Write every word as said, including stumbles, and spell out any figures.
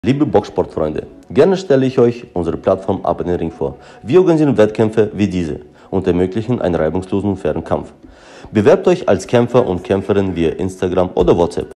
Liebe Boxsportfreunde, gerne stelle ich euch unsere Plattform Up in den Ring vor. Wir organisieren Wettkämpfe wie diese und ermöglichen einen reibungslosen und fairen Kampf. Bewerbt euch als Kämpfer und Kämpferin via Instagram oder WhatsApp.